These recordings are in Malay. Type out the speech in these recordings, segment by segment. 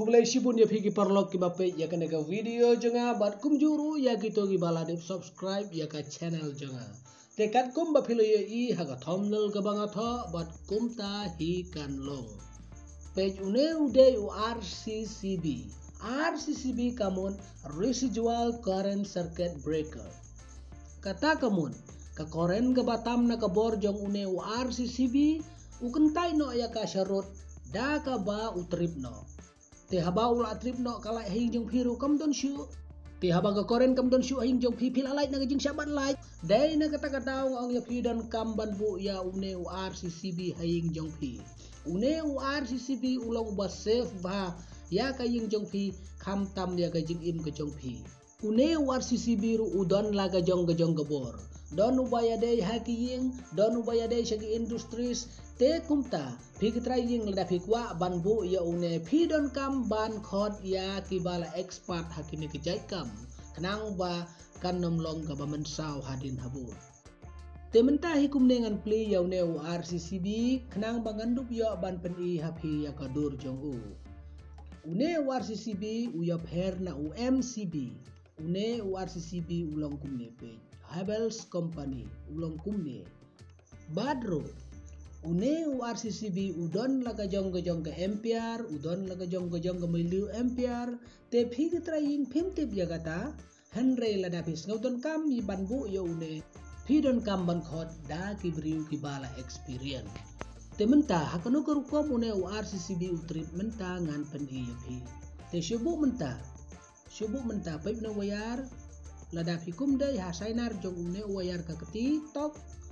Mulai sibun ya pigi parlok ki bape ya kan ka video jonga bat kum juru ya gitu ki balade subscribe ya ka channel jonga. Tekat kum bapilo ya I haga thumbnail ka banga tho bat kum ta hi kan long. Page une ude RCCB. RCCB kamun residual current circuit breaker. Kata kamun ka koren ka batam na ka bor jong une RCCB ukentai no ya ka syarut da ka ba utrip no. Te haba ula trip no kala hing jong piru kam don shu te haba ga koren kam don shu hing jong pi pil alai na jing saban lai dai na kata kata ong ya pi don kam ban bu ya une RCCB hing jong pi une RCCB ulong ba safe ba ya ka hing jong pi kam tam ya ka jing im ka jong pi une RCCB ru udon la ga jong gabor don ubaya dei haki ying don ubaya dei shagi industries te kumta phik trai ying lada phikwa ban bu ya une phi don kam ban khot ya kibala expert hakine ke jai kam kanang ba kanom long ka ba mensau hadin habu te menta hikum dengan play ya une RCCB kanang bangandup ya ban pen I hapi ya kadur jong u une RCCB u ya pher na UMCB une RCCB ulong kumne pe Havells Company ulong kumne badro une RCCB udon laga jong ke ampere udon laga jong ke miliu ampere te phig trying phimtip ya kata henry lada phis ngauton kam mi banbu ya une phidon kam ban khot da ki briu ki bala experience te menta hakano ko kom une RCCB utrip menta ngan pen I ya phi te shubu menta paip na wayar lada phikum dai ha sainar jong une wayar ka keti tok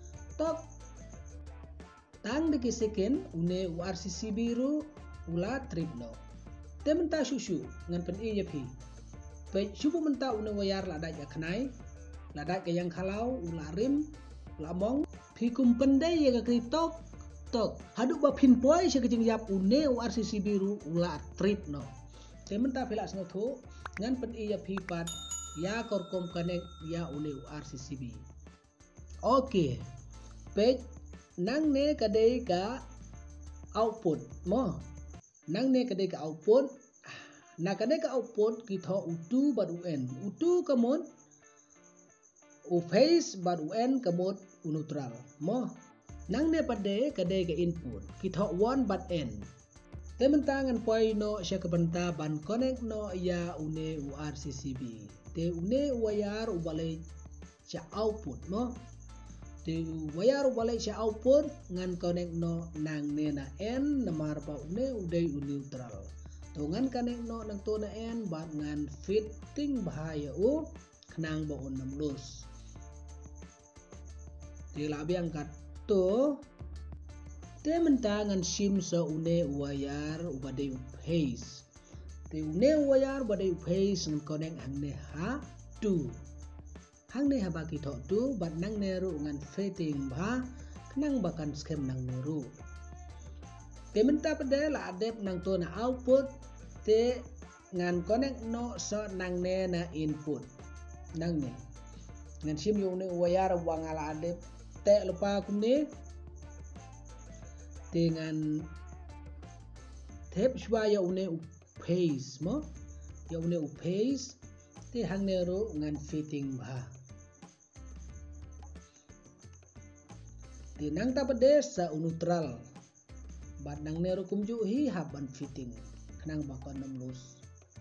tang de second une RCCB ru ula trip no te menta shushu ngan pen I ya phi pe shubu menta une wayar lada ya khnai lada ke yang khalau ula rim ula mong phi kum pendai ya ka tok hadu ba phin poi se kejing yap une RCCB ru ula trip no te menta phila sngo thu ngan pen I ya phi pat ya korkom connect ya une RCCB okay page nang ne kadai ka output mo nang ne kadai ka output na kadai ka output ki tho u2 bat u2 kamot u phase bat un kamot u neutral mo nang ne pade kadai ka input ki tho 1 bat n te mentangan poi no sya ka benta ban connect no ya une RCCB te une wayar u balai cha output mo te wayar balai cha output ngan connect no nang ne na n na marba une udai u neutral to ngan connect no nang to na n bat ngan fitting bahaya u khnang ba on nam lus te labi angkat to te mentangan sim so une wayar ubadai u phase te une wayar badai u phase ngan connect hang ne ha tu hang ne haba ki tho tu bat nang ne ru ngan fitting ba knang bakan scam nang ne ru te menta pade la adep nang to na output te ngan connect no so nang ne na input nang ne ngan sim yo ne wayar wangala adep te lupa kumne te ngan thep shwa ya une u phase mo ya une u phase te hang ne ru ngan fitting ba te nang ta pade sa neutral bat nang ne ru kum ju hi haban fitting khnang ba kon nam lus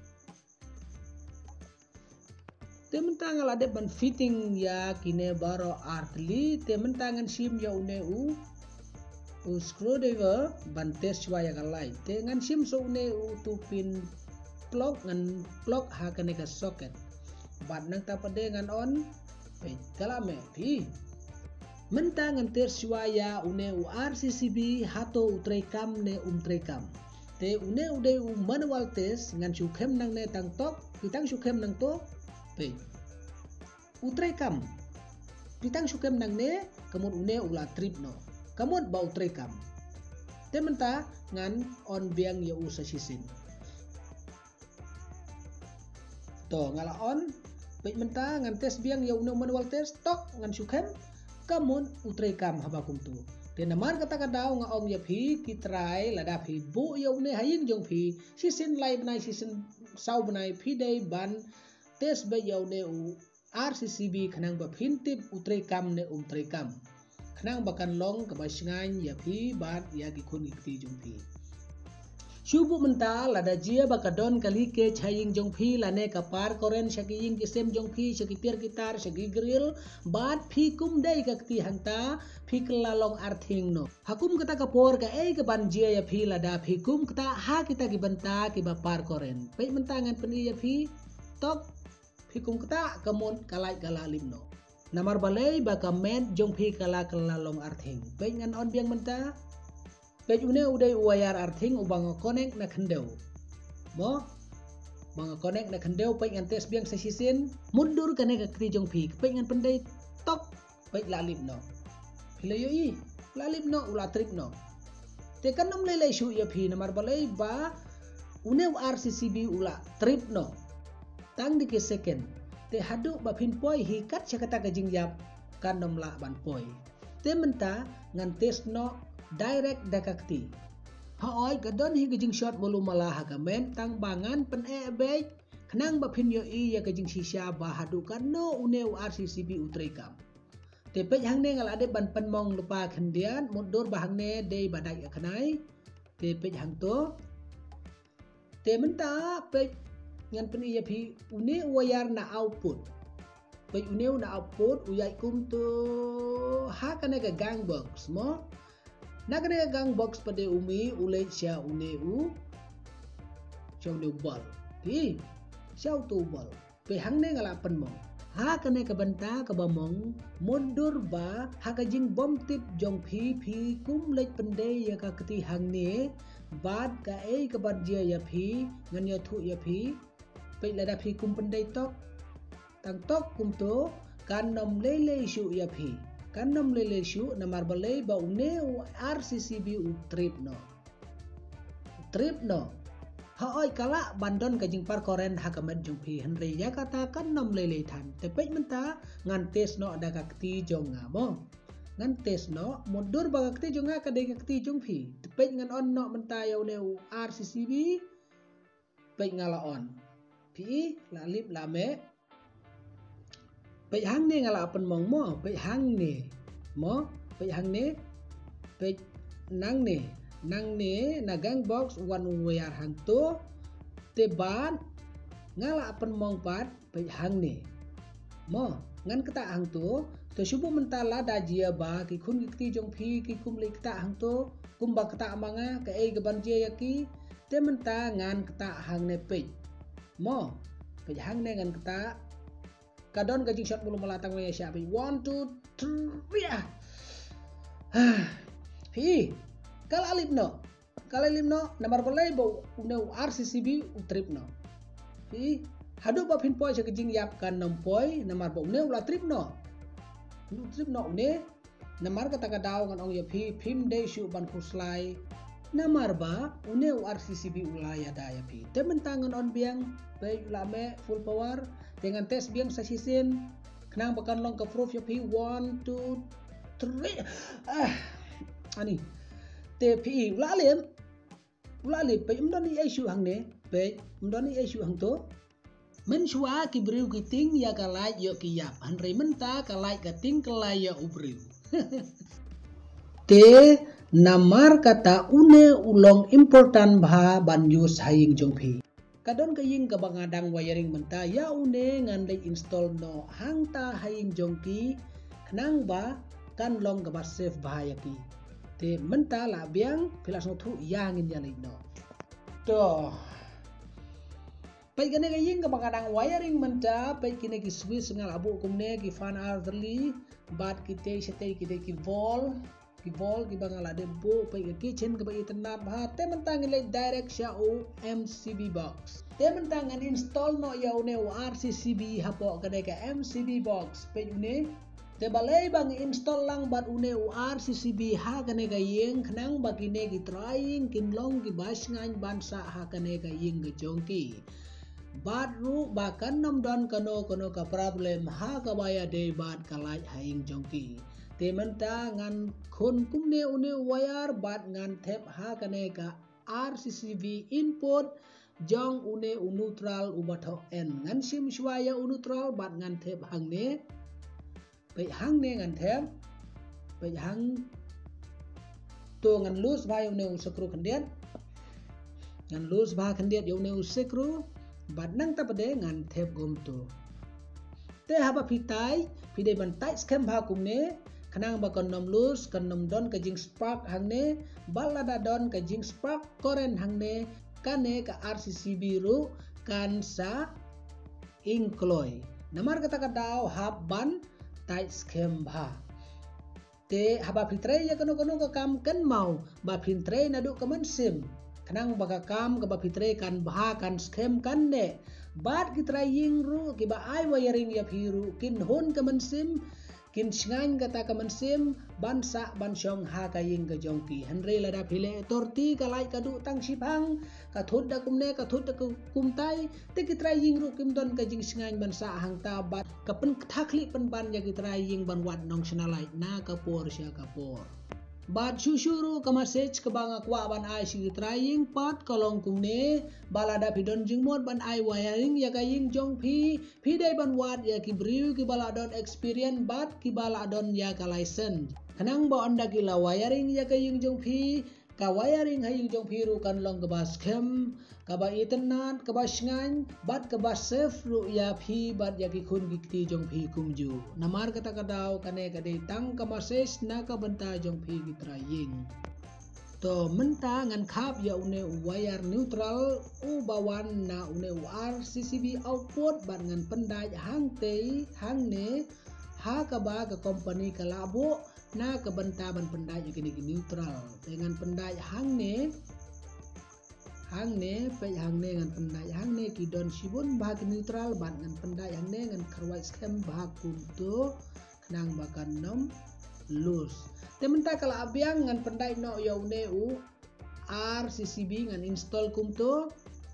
te mentang ala de ban fitting ya kine baro artli te mentangan sim ya une u screwdriver ban test wa ya kalai te ngan sim so une u tu pin plug ngan plug ha kane ka socket bat nang ta pade ngan on pe kala me phi mentangan test wa ya une u RCCB hato utrekam ne trekam te une ude u manual test ngan su khem nang ne tang tok pitang su khem nang to pe utrekam pitang su khem nang ne kamut une ula trip no kamut ba utrekam te menta ngan on biang ya u sa sisin to ngala on pe menta ngan test biang ya une manual test tok ngan su khem kamun utre kam habakum tu te namar kata kadau nga om ya phi kitrai lada phi bu yo ne haying jong phi sisin lai banai sisin sau banai phi dei ban tes be yo ne u RCCB khanang ba phintip utre kam ne utre kam khanang bakan long ka basngan ya phi bat ya ki khun ikti jong phi Shubu menta lada jia bakadon kali ke chaying jong phi lane kapar koren shagiying kisem jong phi shagipir gitar shagi grill bat phi kum dei kakti hangta phi kelalong arthing no hakum kata kapor ka ka ban jia ya phi lada phi kum kata ha kita ki banta ki bapar koren pe mentangan peni ya phi tok phi kum kata kamon kalai kalalim no namar balai bakamet jong phi kala kelalong arthing pe ngan on biang menta Pej une udai wayar arthing ubang connect na khendeu. Mo bang connect na khendeu pej ngan tes biang sesisin mundur kane ka kri jong phi pej ngan pendai tok pej lalip no. Phile yo I lalip no ula trip no. Te kanam lele shu ya phi namar balai ba une RCCB ula trip no. Tang di ke second te hadu ba phin poi hi kat sakata ka jingjap kanam la ban poi. Te menta ngan tes no direct dakakti haoi gadon hi gajing shot bolu mala hagamen tang bangan pen be khnang ba phin yo I ya gajing shisha ba hadu kan no une RCCB utrekam te pej hang ne ngal ade ban pen mong lupa khendian mundur ba hang ne dei badai khnai te pej hang to te menta pej ngan pen ya phi une wayar na output pej une na output uyai kum to ha kana ga gang box mo Nagre gang box pada umi ulai sia une u chau ne bal pi chau tu bal pe hang ne ngala pen mong ha kane ka banta ka bamong mundur ba ha ka jing bom tip jong phi kum lej pende ya ka kati hang ne bad ka ka bad dia ya phi ngan ya thu ya phi pe la da phi kum pende tok tang tok kum to kan nom le shu ya phi Kanam lele shu namar balai ba une RCCB trip no haoi kala bandon kajing par koren hakamet jong phi henry ya kata kanam lele than te pej menta ngan tes no ada kakti jong ngamo ngan tes no mundur ba kakti jong ka de kakti jong phi te pej ngan on no menta ya une RCCB pej ngala on phi la lip la me Pej hang ne ngala pen mong mo pej hang ne mo pej hang ne pej nang ne na gang box one wayar hang to te ban ngala pen mong pat pej hang ne mo ngan kata hang to shubu mentala da jia ba ki khun ki jong phi ki kum le kata hang to kum ba kata manga ka ga ban jia yaki te menta ngan kata hang ne pej mo pej hang ne ngan kata kadon gajing shot bulu malatang waya siapi 1 2 3 hi kala lim no namar balai bo une RCCB utrip no hi hadu ba phin poi gajing yap kan nom poi namar bo une ula trip no une namar kata kadau ngan ong ya phi phim dei shu ban khuslai namar ba une RCCB ula ya da ya phi te mentangan on biang pe ula me full power dengan tes biang sasisin kenang bakan long ke proof ya phi 1 2 3 ani te phi ula lim pe mdoni issue hang ne pe mdoni issue hang to men shua ki briu ki ting ya kalai yo ki yap hanre menta kalai ka ting kalai ya ubriu te namar kata une ulong important bha ban use haying jong phi kadon kaying ka bangadang wiring menta ya une ngan le install no hangta haying jongki khnang ba kan long ka ba save bahaya ki te menta la biang pilas no thu yang in ya le no to pai kene kaying ka bangadang wiring menta pai kine ki switch ngal abu kumne ki fan early bat kite sete kite ki vol ki bangala de bo pai ki kitchen ka bai tanap ha te mentang le direct sha o MCB box te mentang an install no ya une RCCB hapo ka de ka MCB box pe une te balai bang install lang bat une RCCB ha ka ne ka yeng khnang ba ki ne ki trying kin long ki bas ngan ban sa ha ka ne ka yeng ge jongki bat ru ba kan nom don kano ka problem ha ka baya de bat kalai haing jongki te menta ngan khun kumne une wire bat ngan thep ha kane ka RCCB input jong une neutral ubatho n ngan sim swaya neutral bat ngan thep hangne pe hangne ngan thep pe hang to ngan lus ba une skru khandiat ngan lus ba khandiat une skru bat nang tapade ngan thep gum to te haba pitai pide ban tai skem ba kumne kanang ba konom lus konom don ka jing spark hangne balada don ka jing spark koren hangne kane ka RCCB ru kan sa ingkloy namar kata kadau hab ban tai skem ba te haba fitre ya kono ka kam kan mau ba fitre na du kaman sim kanang baga kam ka ba fitre kan bah kan skem kan ne bat kitra ying ru ki ba ai wiring ya phiru kin hon kaman sim kin sngan kata kaman sim bansa bansyong ha ka ying ka jongpi hanre lada phile torti ka lai ka du tang sipang ka thut da kumne ka thut da kumtai te kitra ying ru kim don ka jing sngan bansa hang ta bat ka pen thakli pen ban ya kitra ying ban wat nong snalai na ka por sya ka por bat sushuru ka message ka banga kwa ban ai si trying pat kalong kumne balada pidon jingmot ban ai wiring ya kaying jong phi dai ban wat ya ki briu ki baladon experience bat ki baladon ya ka license kanang ba anda ki la wiring ya kaying jong phi ka wiring haying jong phi ru kan long ka ba scam ka ba internet ka ba sngan bat ka ba safe ru ya phi bat ya ki khun ki ti jong phi kumju namar kata kadau kane ka dei tang ka message na ka banta jong phi ki trying to menta ngan khap ya une wire neutral u bawan na une RCCB output bat ngan pendai hang te hang ne ha ka ba ka company ka labo na ka banta ban pendai kini neutral dengan pendai hang ne pe hang ne ngan pendai hang ne ki don sibun bah neutral bat ngan pendai hang ne ngan kharwai scam bah kuntu nang bakan nom lus te menta kala abyang ngan pendai no ya une u RCCB ngan install kumto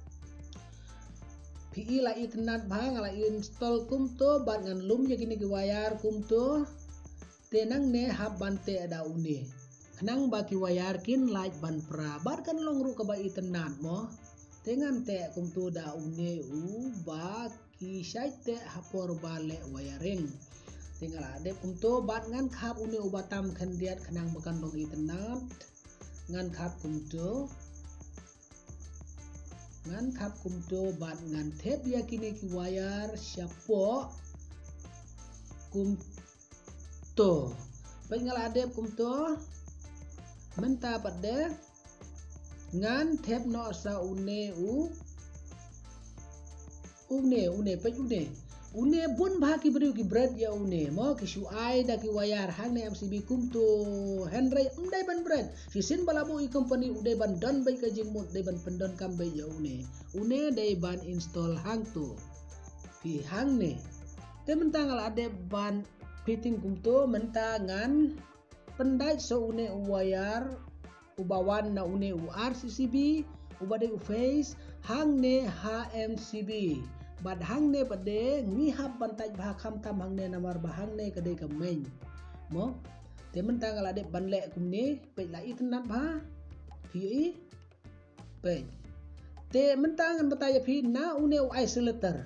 PI la internet bah ngala install kumto bat ngan lum ya kini ki wire kumto tenang ne hab bante ada une kanang baki wayar kin light ban pra bar kan long ru ka ba internet mo tengan te kumtu da une u ba ki sai te hapor bale wiring tinggal ade kumtu bat ngan khap une u batam khandiat kanang bakan long internet ngan khap kumtu bat ngan thep ya kini ki wayar syapo kumtu pengal ade kumtu menta pada ngan thep no sa une bun bah ki beriu ki bread ya une mo ki su ai da ki wayar hang ne MCB kumtu henry dai ban bread si sin balabu i company udai ban don bai ka jingmut dai ban pendon kam bai ya une dai ban install hang tu pi hang ne te menta ngal ade ban fitting kumtu menta ngan pendai so une wayar ubawan na une RCCB ubade face hang ne HMCB bad hang ne pade ngihap bantai bah kham tam hang ne namar bahang ne kade kameng mo te menta ngala de banle kumne pe la internet bah phi pe te menta ngan bataya phi na une isolator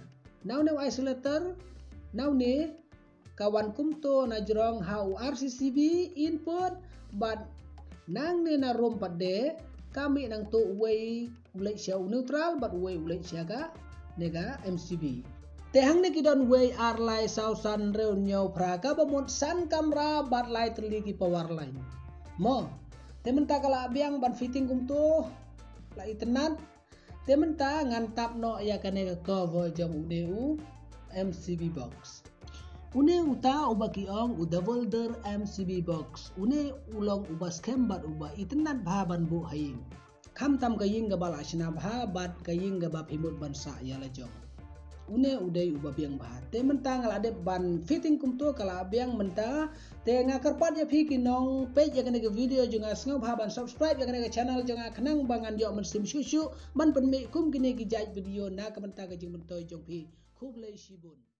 na une kawan kumto na jrong how RCCB input but nang ne na rom pade kami nang to way ulai sia neutral but way ulai sia ka nega MCB te hang ne kidon way ar lai sausan reu nyau praga bamot san kamera but lai terli ki power line mo te menta kala biang ban fitting kumto la internet te menta ngan tap no ya kanega cover jong udeu MCB box une uta uba kiong uda volder MCB box une ulong uba scam bat uba internet baban bu haing kham tam kaying ga bala sina bha bat kaying ga ba phimut ban sa ya la jong une udai uba biang bah te menta ngal ade ban fitting kumto kala biang menta te nga karpat ya phi kinong page ya kana video junga sngo bha ban subscribe ya kana channel junga khnang bangan yo man sim shu ban pen me kum kini ki jai video na ka menta ka jing mentoy jong phi khub lei sibun